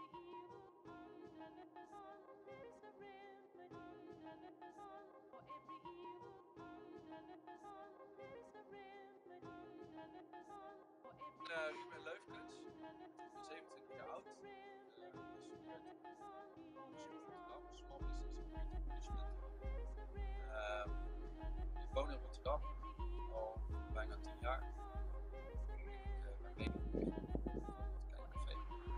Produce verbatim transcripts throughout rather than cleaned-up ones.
Uh, Ruben Leufkens, zevenentwintig jaar oud, uh, gestudeerd onderzoek Rotterdam, Small Business and Creative Management. Uh, ik woon in Rotterdam al bijna tien jaar. Ik ben mede Kijkcafé.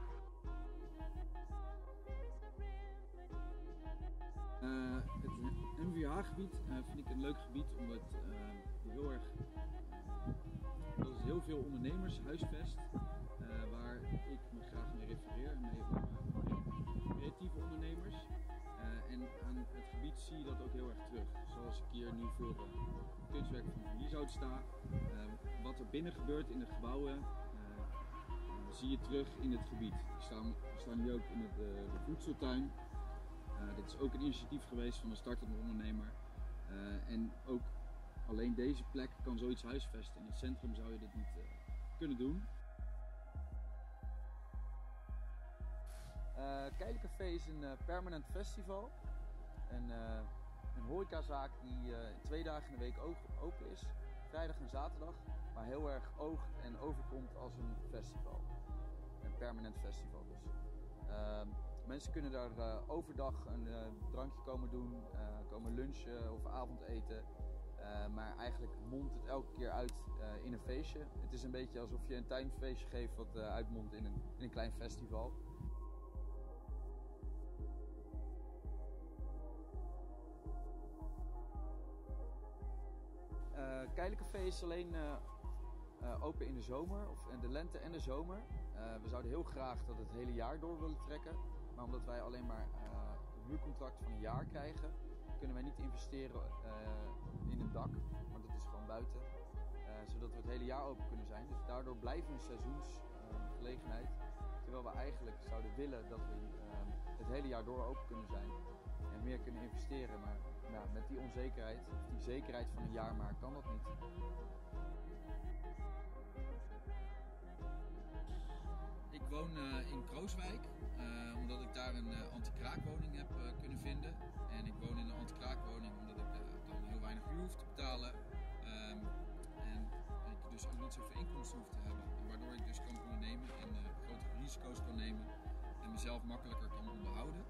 Uh, het M V H-gebied uh, vind ik een leuk gebied omdat uh, heel erg dat is heel veel ondernemers huisvest uh, waar ik me graag mee refereer, mee uh, creatieve ondernemers. Uh, en aan het gebied zie je dat ook heel erg terug. Zoals ik hier nu voor uh, het kunstwerk van Van Lieshout sta. Uh, wat er binnen gebeurt in de gebouwen uh, uh, zie je terug in het gebied. We staan, we staan nu ook in het, uh, de voedseltuin. Uh, dit is ook een initiatief geweest van een startende ondernemer. Uh, en ook alleen deze plek kan zoiets huisvesten. In het centrum zou je dit niet uh, kunnen doen. Uh, Kijkcafé is een uh, permanent festival. Een, uh, een horecazaak die uh, twee dagen in de week open is. Vrijdag en zaterdag. Maar heel erg oogt en overkomt als een festival. Een permanent festival dus. Uh, mensen kunnen daar uh, overdag een uh, drankje komen doen, uh, komen lunchen of avondeten. Uh, maar eigenlijk mondt het elke keer uit uh, in een feestje. Het is een beetje alsof je een tuinfeestje geeft wat uh, uitmondt in een, in een klein festival. Uh, Kijkcafé is alleen uh, uh, open in de zomer, of in de lente en de zomer. Uh, we zouden heel graag dat het hele jaar door willen trekken. Maar omdat wij alleen maar uh, een huurcontract van een jaar krijgen, kunnen wij niet investeren uh, in een dak. Want dat is gewoon buiten. Uh, zodat we het hele jaar open kunnen zijn. Dus daardoor blijven we een seizoensgelegenheid. Uh, terwijl we eigenlijk zouden willen dat we uh, het hele jaar door open kunnen zijn. En meer kunnen investeren. Maar nou, met die onzekerheid, of die zekerheid van een jaar maar, kan dat niet. Ik woon uh, in Krooswijk, uh, omdat ik daar een uh, anti-kraakwoning heb uh, kunnen vinden. En ik woon in een anti-kraakwoning omdat ik uh, dan heel weinig huur hoef te betalen. Um, en ik dus ook niet zoveel inkomsten hoef te hebben. En waardoor ik dus kan ondernemen en uh, grotere risico's kan nemen en mezelf makkelijker kan onderhouden.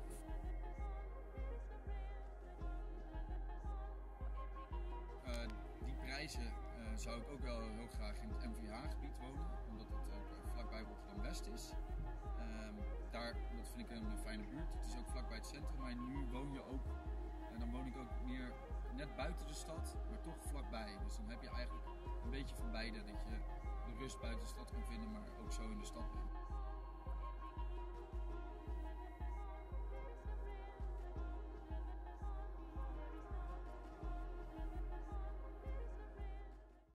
Uh, die prijzen uh, zou ik ook wel heel graag in het M V H-gebied wonen, omdat het ook uh, vlakbij Rotterdam-West is. Um, daar, dat vind ik een fijne buurt. Het is ook vlakbij het centrum, maar nu woon je ook, en dan woon ik ook meer net buiten de stad, maar toch vlakbij. Dus dan heb je eigenlijk een beetje van beide, dat je de rust buiten de stad kan vinden, maar ook zo in de stad bent.